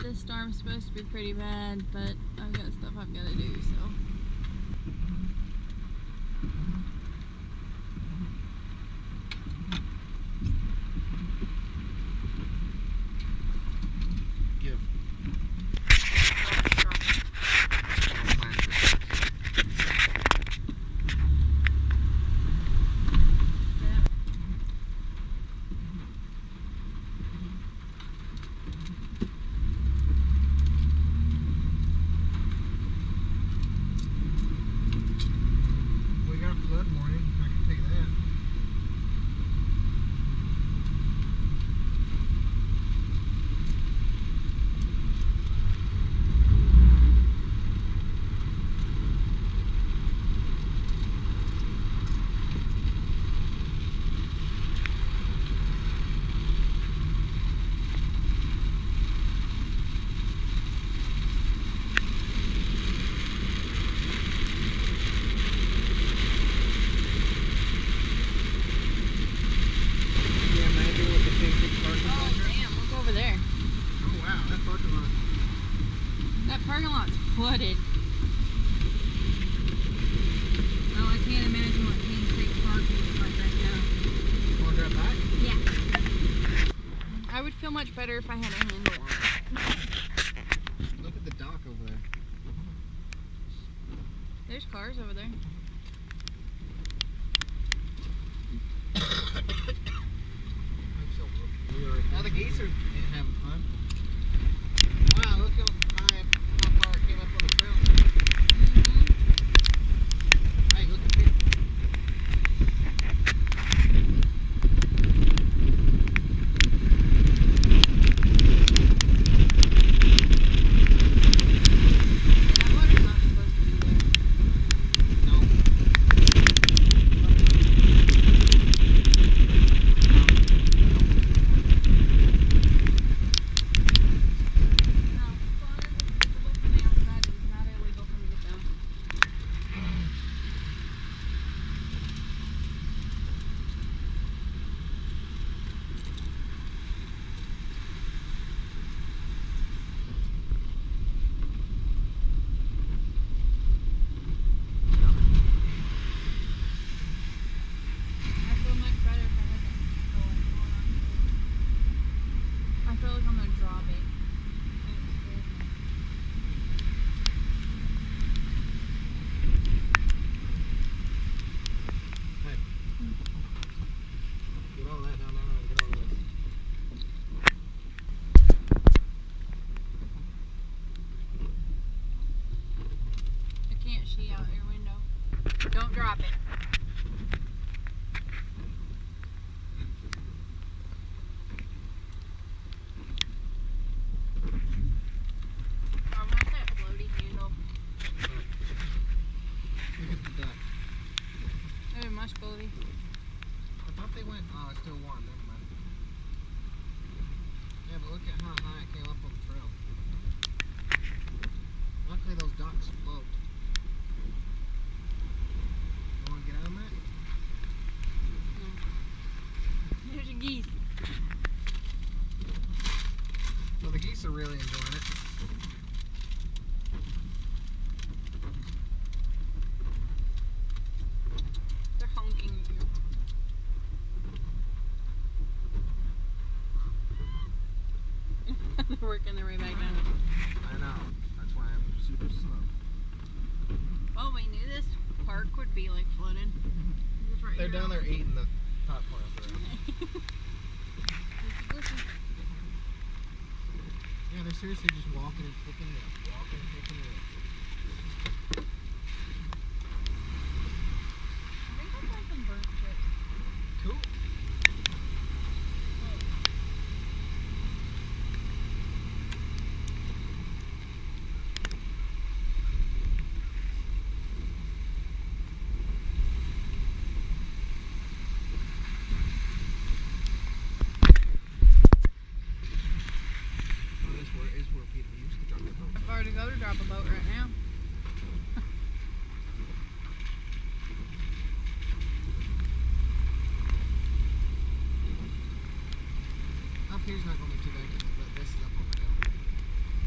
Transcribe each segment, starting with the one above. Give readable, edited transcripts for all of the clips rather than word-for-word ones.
this storm's supposed to be pretty bad, but I've got stuff I've got to do, so. Parking lot's flooded. Oh, I can't imagine what King Creek parking is like right now. Want to drive back? Yeah. I would feel much better if I had a handle on it. Look at the dock over there. There's cars over there. Now the geese are having fun. Wow, look how far it came up on the trail. Hey, look at this. That water's not supposed to be there. No. Out your window. Don't drop it. I want that floaty handle. Look at the duck. Oh, my Scully. I thought they went, oh, it's still warm, never mind. Yeah, but look at how high it came up on the trail. Luckily those docks float. You want to get out of that? No. There's a geese. Well, the geese are really enjoying it. They're honking at you. They're working their way back down. I know. That's why I'm super slow. Well, we knew this park would be like flooded. Right. They're down there eating the popcorn up there. Yeah, they're seriously just walking and picking it up. Walking and picking it up. I think I'll find some bird chips. Cool. Far to go to drop a boat right now. Up here's not going to be too bad because this is up on the hill.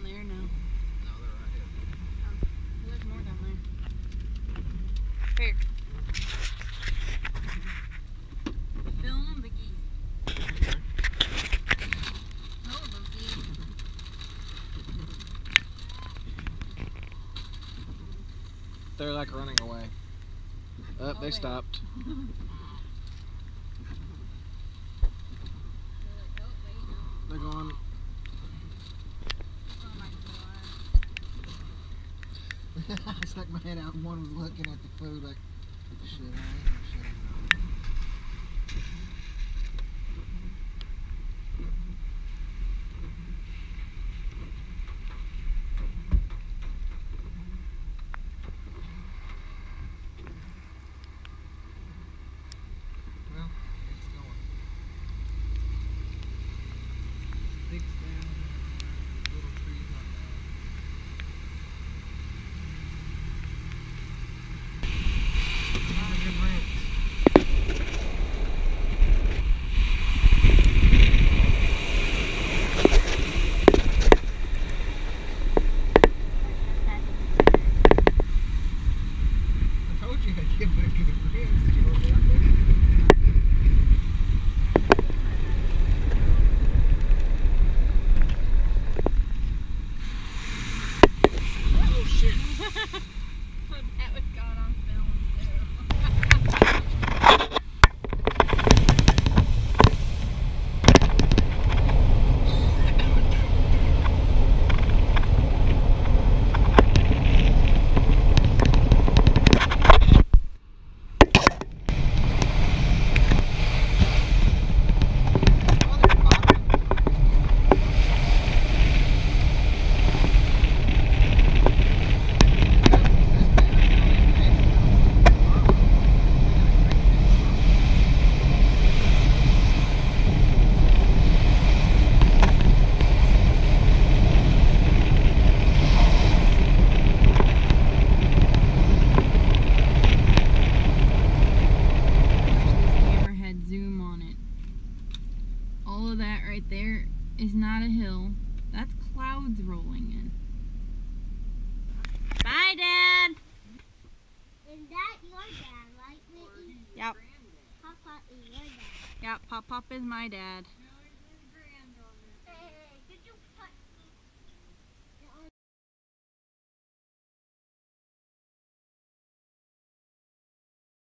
down there? No. No, they're right here. There's more down there. Here. Film the geese. Oh, the geese. They're like running away. Oh, they wait. stopped. They're going. I stuck my head out and one was looking at the food like, should I or should I not? Well, it's going. Sticks down, little trees not bad. Good rinse. I told you I'd give it a good rinse. You know that? Oh shit. That was got on film too. All of that right there is not a hill. That's clouds rolling in. Bye, Dad! Is that your dad, right, Whitney? Yep. Papa is your dad. Yep, Pop is my dad.